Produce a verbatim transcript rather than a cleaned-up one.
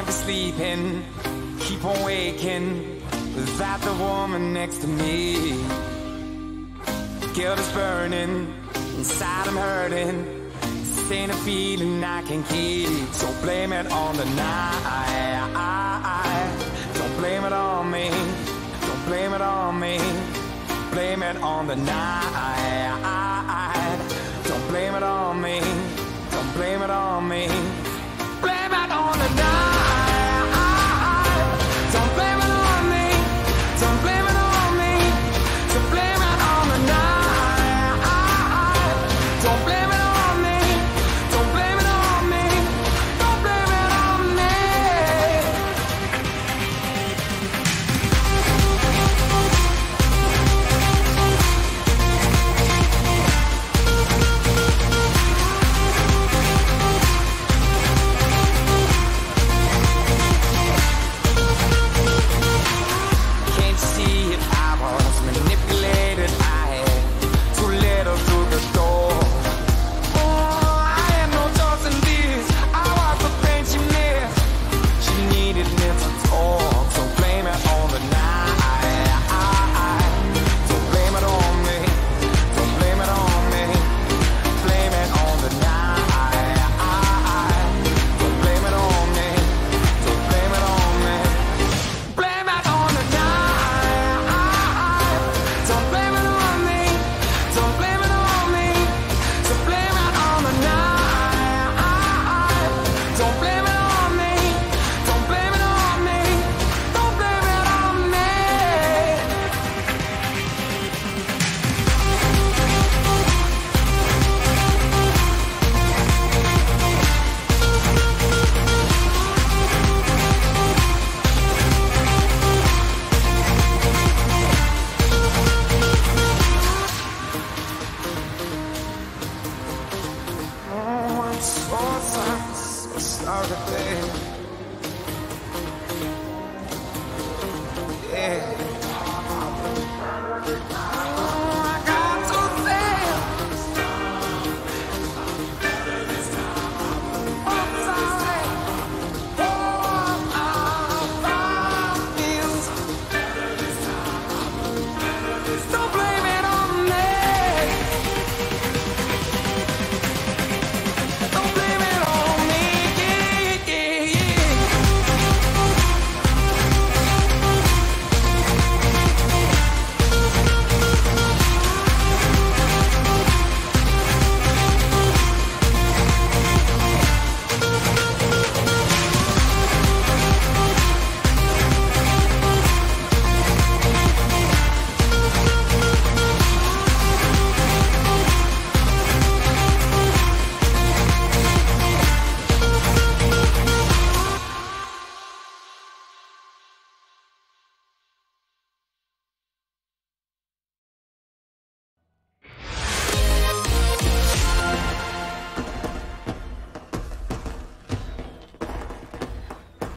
be sleeping, keep on waking without the woman next to me. Guilt is burning, inside I'm hurting. This ain't a feeling I can keep. So blame it on the night. Don't blame it on me. Don't blame it on me. Blame it on the night. Don't blame it on me. Don't blame it on me. Blame it on the night. Don't blame it on me. Don't blame it on me. So blame it on the night. Don't blame it on me. Don't blame it on me. Don't blame it on me. Can't you see it? I was manipulated. I had too little through the door. Oh, I had no choice in this. I was the pain she missed. She needed me to talk. So blame it on the night. Don't blame it on me. Don't blame it on me. Blame it on the night. Don't blame it on me. Don't blame it on me. Blame it on the night. Don't blame it on me. Don't blame it on me. So blame it on the night. Don't blame it on me. Don't blame it on me. Don't blame it on me. Oh, I'm so sorry, so sorry, babe. Yeah. Oh, I got to say, I'm sorry. Oh, I feel so. Don't